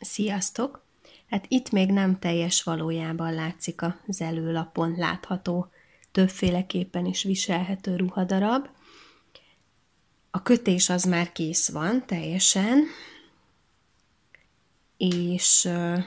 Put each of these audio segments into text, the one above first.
Sziasztok! Hát itt még nem teljes valójában látszik az előlapon látható, többféleképpen is viselhető ruhadarab. A kötés az már kész van teljesen, és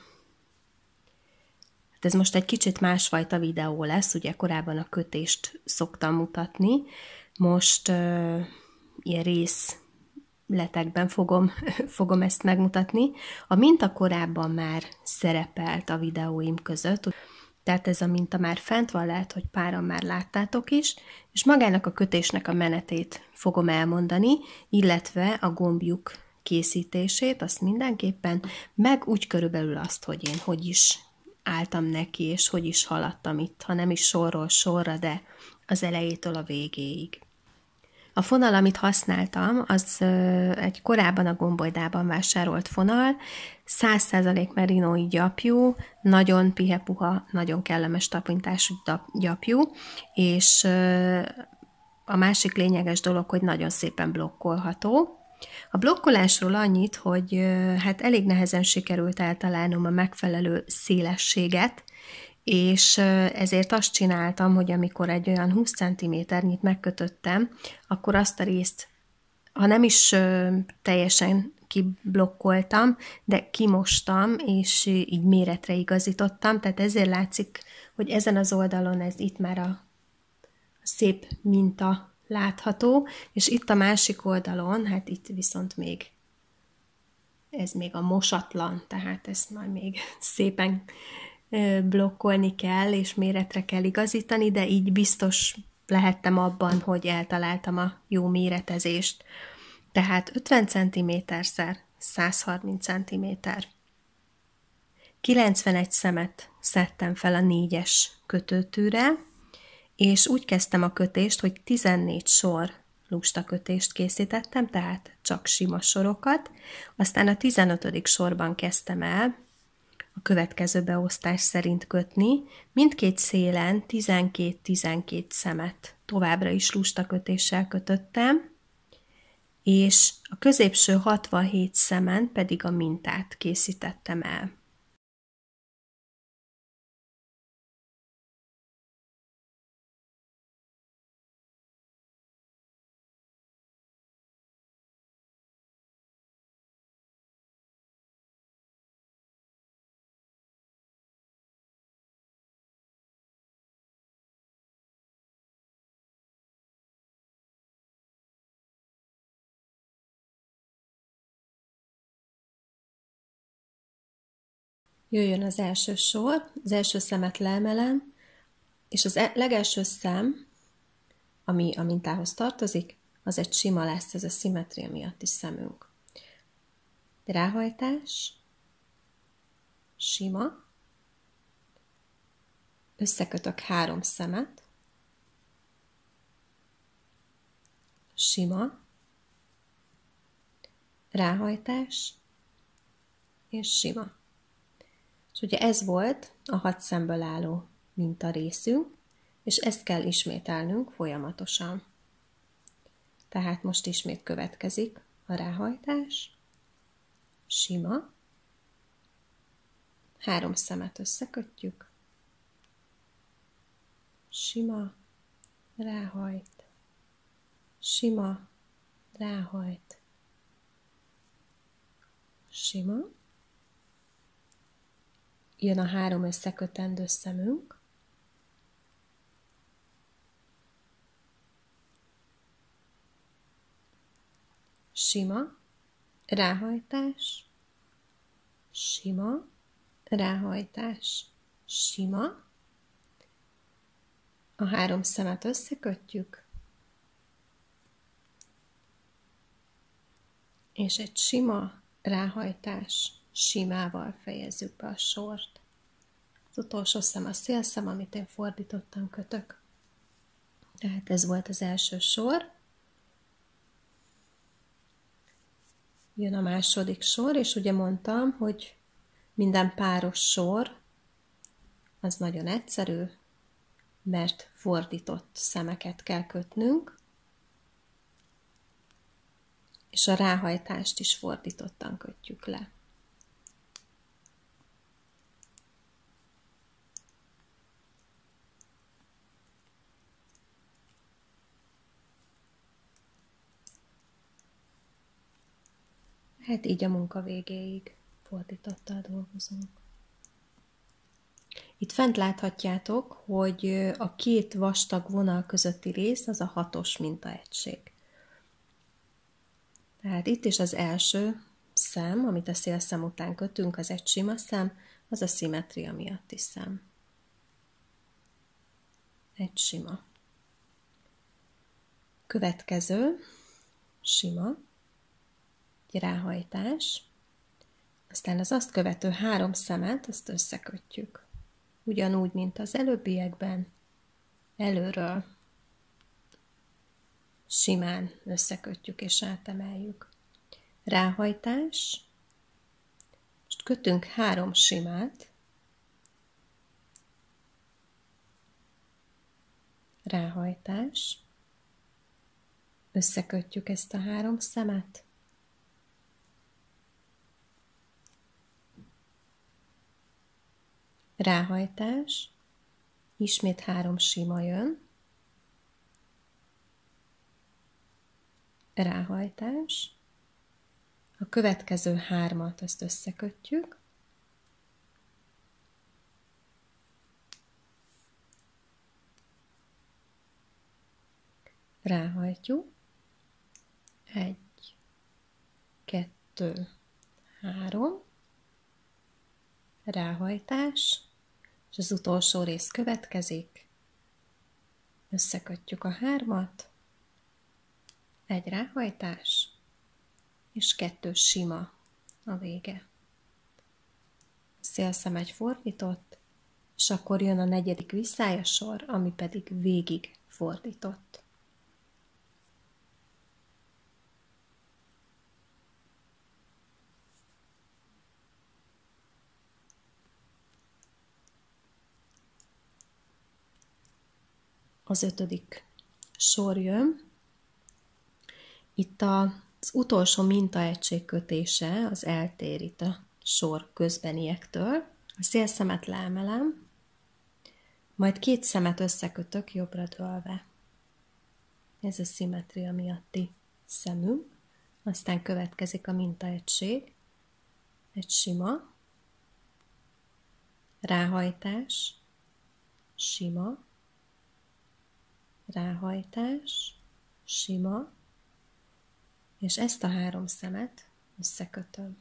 hát ez most egy kicsit másfajta videó lesz, ugye korábban a kötést szoktam mutatni, most ilyen részletekben fogom ezt megmutatni. A minta korábban már szerepelt a videóim között, tehát ez a minta már fent van, lehet, hogy páran már láttátok is, és magának a kötésnek a menetét fogom elmondani, illetve a gombjuk készítését, azt mindenképpen, meg úgy körülbelül azt, hogy én hogy is álltam neki, és hogy is haladtam itt, ha nem is sorról sorra, de az elejétől a végéig. A fonal, amit használtam, az egy korábban a Gombolydában vásárolt fonal, 100% merinói gyapjú, nagyon pihepuha, nagyon kellemes tapintású gyapjú, és a másik lényeges dolog, hogy nagyon szépen blokkolható. A blokkolásról annyit, hogy hát elég nehezen sikerült eltalálnom a megfelelő szélességet, és ezért azt csináltam, hogy amikor egy olyan 20 cm-nyit megkötöttem, akkor azt a részt, ha nem is teljesen kiblokkoltam, de kimostam, és így méretre igazítottam, tehát ezért látszik, hogy ezen az oldalon ez itt már a szép minta látható, és itt a másik oldalon, hát itt viszont még ez még a mosatlan, tehát ezt majd még szépen blokkolni kell, és méretre kell igazítani, de így biztos lehettem abban, hogy eltaláltam a jó méretezést. Tehát 50 cm-szer 130 cm. 91 szemet szedtem fel a 4-es kötőtűre, és úgy kezdtem a kötést, hogy 14 sor lusta kötést készítettem, tehát csak sima sorokat, aztán a 15. sorban kezdtem el a következő beosztás szerint kötni, mindkét szélen 12-12 szemet továbbra is lusta kötéssel kötöttem, és a középső 67 szemen pedig a mintát készítettem el. Jöjjön az első sor, az első szemet leemelem, és az legelső szem, ami a mintához tartozik, az egy sima lesz, ez a szimmetria miatti szemünk. Ráhajtás, sima, összekötök 3 szemet, sima, ráhajtás, és sima. És ugye ez volt a 6 szemből álló mintarészünk, és ezt kell ismételnünk folyamatosan. Tehát most ismét következik a ráhajtás, sima, 3 szemet összekötjük, sima, ráhajt, sima, ráhajt, sima, jön a 3 összekötendő szemünk, sima, ráhajtás, sima, ráhajtás, sima, a 3 szemet összekötjük, és egy sima ráhajtás simával fejezzük be a sort. Az utolsó szem a szélszem, amit én fordítottan kötök. Tehát ez volt az első sor. Jön a második sor, és ugye mondtam, hogy minden páros sor az nagyon egyszerű, mert fordított szemeket kell kötnünk, és a ráhajtást is fordítottan kötjük le. Hát így a munka végéig fordítottal dolgozunk. Itt fent láthatjátok, hogy a két vastag vonal közötti rész az a 6-os mintaegység. Tehát itt is az első szem, amit a szélszem után kötünk, az egy sima szem, az a szimmetria miatti szem. Egy sima. Következő, sima, egy ráhajtás, aztán az azt követő 3 szemet, azt összekötjük. Ugyanúgy, mint az előbbiekben, előről simán összekötjük és átemeljük. Ráhajtás, most kötünk 3 simát, ráhajtás, összekötjük ezt a 3 szemet, ráhajtás, ismét 3 sima jön, ráhajtás, a következő 3-at azt összekötjük, ráhajtjuk, 1, 2, 3, ráhajtás, és az utolsó rész következik, összekötjük a 3-at, 1 ráhajtás, és 2 sima a vége. A szélszem egy fordított, és akkor jön a 4. visszályasor, ami pedig végig fordított. Az 5. sor jön. Itt az utolsó mintaegység kötése az eltér itt a sor közbeniektől. A szélszemet leemelem, majd 2 szemet összekötök jobbra dőlve. Ez a szimmetria miatti szemünk. Aztán következik a mintaegység. Egy sima, ráhajtás, sima, ráhajtás, sima, és ezt a 3 szemet összekötöm.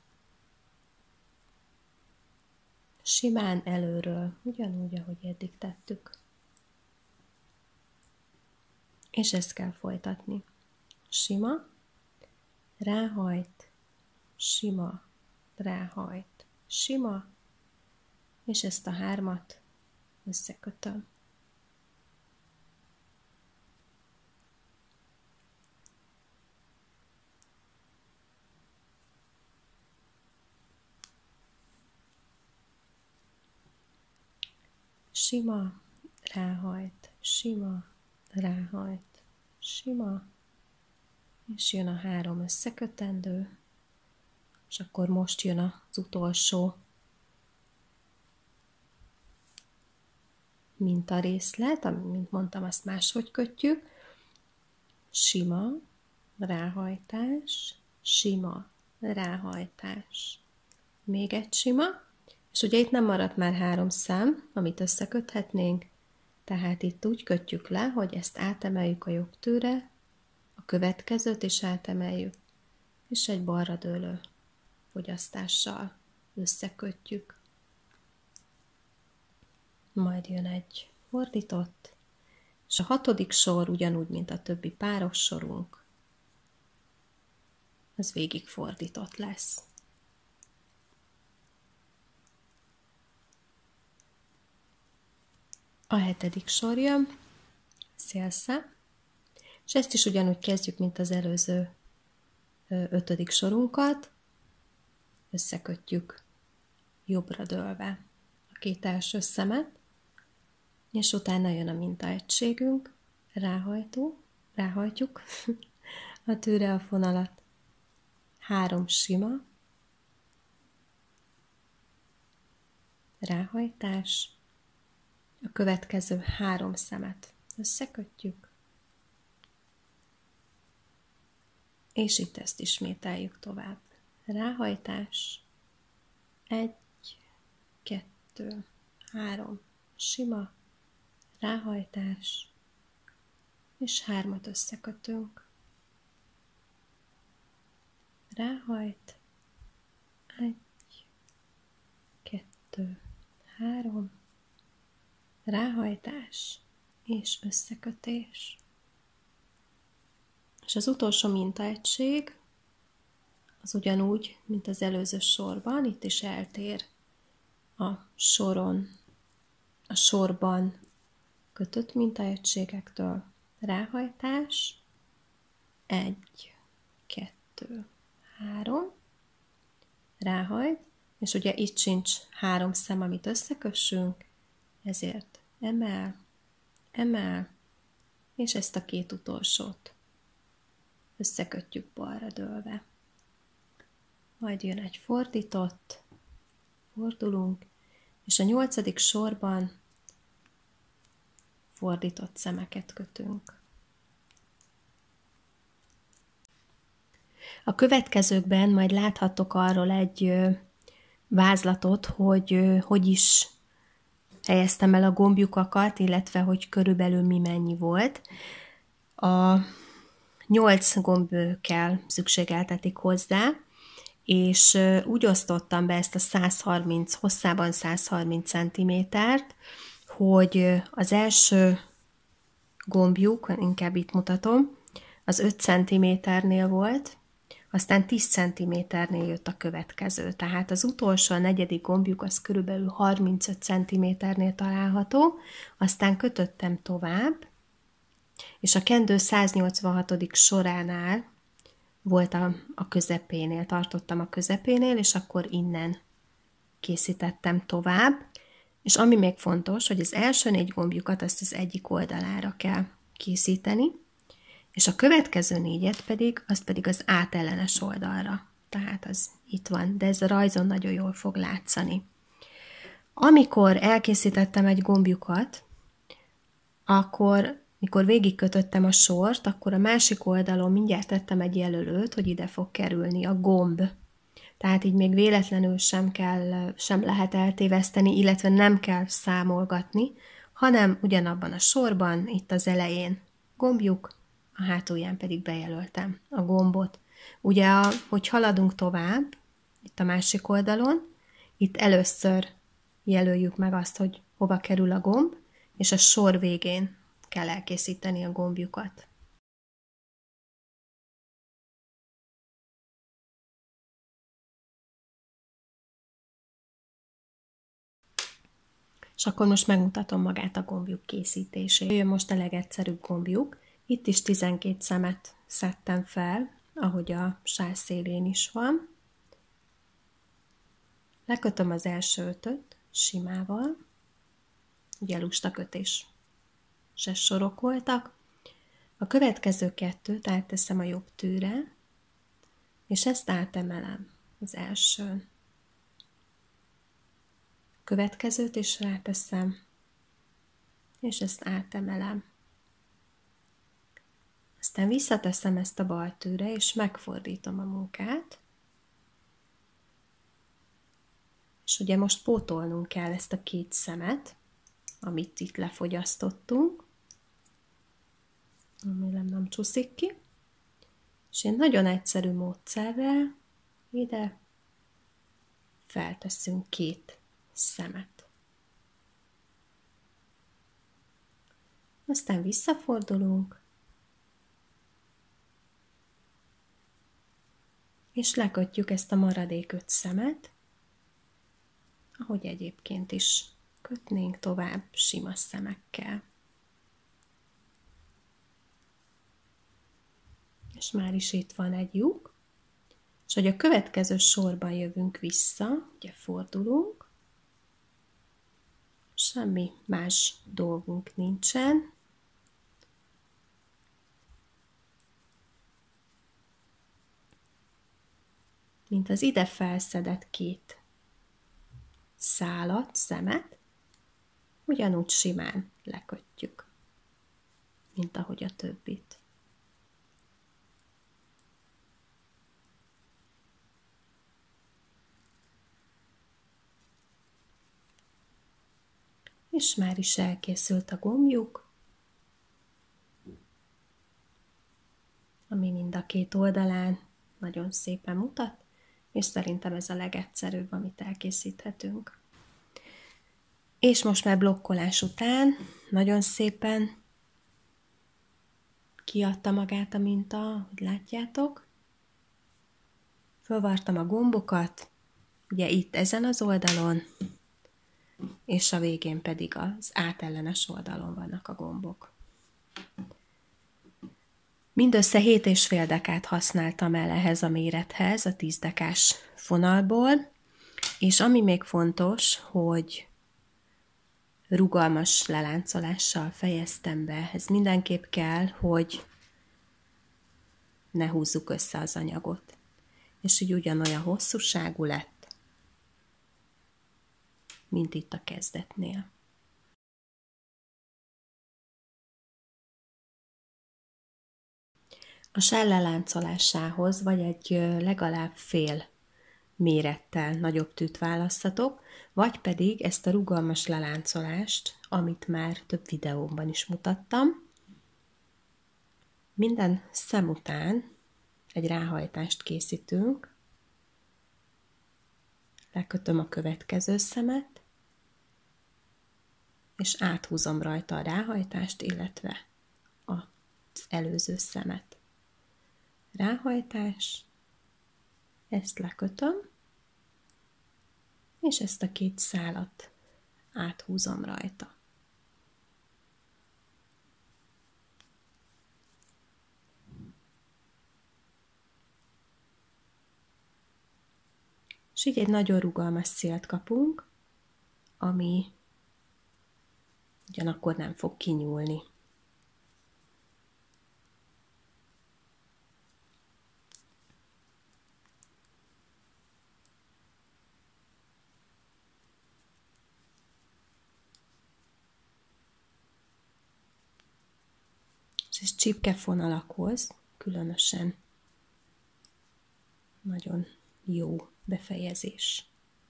Simán előről, ugyanúgy, ahogy eddig tettük. És ezt kell folytatni. Sima, ráhajt, sima, ráhajt, sima, és ezt a 3-at összekötöm. Sima, ráhajt, sima, ráhajt, sima, és jön a 3 összekötendő, és akkor most jön az utolsó mintarészlet, amit, mint mondtam, azt máshogy kötjük. Sima, ráhajtás, sima, ráhajtás, még egy sima, és ugye itt nem maradt már 3 szám, amit összeköthetnénk, tehát itt úgy kötjük le, hogy ezt átemeljük a jobb tőre, a következőt is átemeljük, és egy balra dőlő fogyasztással összekötjük. Majd jön egy fordított, és a 6. sor ugyanúgy, mint a többi páros sorunk, az végig fordított lesz. A 7. sor jön, szélszem, és ezt is ugyanúgy kezdjük, mint az előző 5. sorunkat, összekötjük jobbra dőlve a 2 első szemet, és utána jön a mintaegységünk, ráhajtjuk a tűre a fonalat, 3 sima, ráhajtás, a következő 3 szemet összekötjük, és itt ezt ismételjük tovább. ráhajtás, 1, 2, 3, sima, ráhajtás, és 3-at összekötünk. Ráhajt, 1, 2, 3, ráhajtás, és összekötés. És az utolsó mintaegység az ugyanúgy, mint az előző sorban, itt is eltér a sorban kötött mintaegységektől. Ráhajtás, 1, 2, 3, ráhajt, és ugye itt sincs 3 szem, amit összekössünk, ezért emel, emel, és ezt a 2 utolsót összekötjük balra dőlve. Majd jön egy fordított, fordulunk, és a 8. sorban fordított szemeket kötünk. A következőkben majd láthattok arról egy vázlatot, hogy is helyeztem el a gombjukakat, illetve hogy körülbelül mi mennyi volt. A 8 gomb kell, szükségeltetik hozzá, és úgy osztottam be ezt a 130, hosszában 130 cm-t, hogy az első gombjuk, inkább itt mutatom, az 5 cm-nél volt, aztán 10 cm-nél jött a következő. Tehát az utolsó, a 4. gombjuk az körülbelül 35 cm-nél található, aztán kötöttem tovább, és a kendő 186. soránál volt a közepénél, tartottam a közepénél, és akkor innen készítettem tovább. És ami még fontos, hogy az első 4 gombjukat azt az egyik oldalára kell készíteni, és a következő 4-et pedig az átellenes oldalra. Tehát az itt van, de ez a rajzon nagyon jól fog látszani. Amikor elkészítettem egy gombjukat, mikor végigkötöttem a sort, akkor a másik oldalon mindjárt tettem egy jelölőt, hogy ide fog kerülni a gomb. Tehát így még véletlenül sem lehet eltéveszteni, illetve nem kell számolgatni, hanem ugyanabban a sorban, itt az elején gombjuk, a hátulján pedig bejelöltem a gombot. Ugye, hogy haladunk tovább, itt a másik oldalon, itt először jelöljük meg azt, hogy hova kerül a gomb, és a sor végén kell elkészíteni a gombjukat. És akkor most megmutatom magát a gombjuk készítését. Jön most a legegyszerűbb gombjuk. Itt is 12 szemet szedtem fel, ahogy a sál szélén is van. Lekötöm az első 5-öt simával, ugye lustakötés se sorok voltak. A következő 2-t átteszem a jobb tűre, és ezt átemelem az elsőn. Következőt is ráteszem, és ezt átemelem. Aztán visszateszem ezt a bal tűre, és megfordítom a munkát. És ugye most pótolnunk kell ezt a 2 szemet, amit itt lefogyasztottunk. Remélem nem csúszik ki. És én nagyon egyszerű módszerrel ide felteszünk 2 szemet. Aztán visszafordulunk, és lekötjük ezt a maradék 5 szemet, ahogy egyébként is kötnénk tovább sima szemekkel. És már is itt van egy lyuk, és hogy a következő sorban jövünk vissza, ugye fordulunk, semmi más dolgunk nincsen. Mint az ide felszedett 2 szálat, szemet, ugyanúgy simán lekötjük, mint ahogy a többit. És már is elkészült a gombjuk, ami mind a két oldalán nagyon szépen mutat, és szerintem ez a legegyszerűbb, amit elkészíthetünk. És most már blokkolás után nagyon szépen kiadta magát a minta, hogy látjátok. Fölvartam a gombokat, ugye itt ezen az oldalon, és a végén pedig az átellenes oldalon vannak a gombok. Mindössze 7,5 dekát használtam el ehhez a mérethez, a 10 dekás fonalból, és ami még fontos, hogy rugalmas leláncolással fejeztem be. Ez mindenképp kell, hogy ne húzzuk össze az anyagot. És így ugyanolyan hosszúságú lett, mint itt a kezdetnél. A sál leláncolásához vagy egy legalább fél mérettel nagyobb tűt választhatok, vagy pedig ezt a rugalmas leláncolást, amit már több videómban is mutattam. Minden szem után egy ráhajtást készítünk, lekötöm a következő szemet, és áthúzom rajta a ráhajtást, illetve az előző szemet. Ráhajtás, ezt lekötöm, és ezt a két szálat áthúzom rajta. És így egy nagyon rugalmas szélt kapunk, ami ugyanakkor nem fog kinyúlni. És ez csipkefonalakhoz különösen nagyon jó befejezés.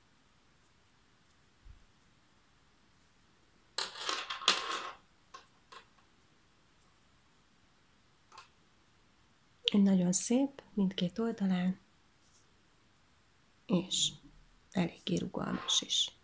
Egy nagyon szép mindkét oldalán, és eléggé rugalmas is.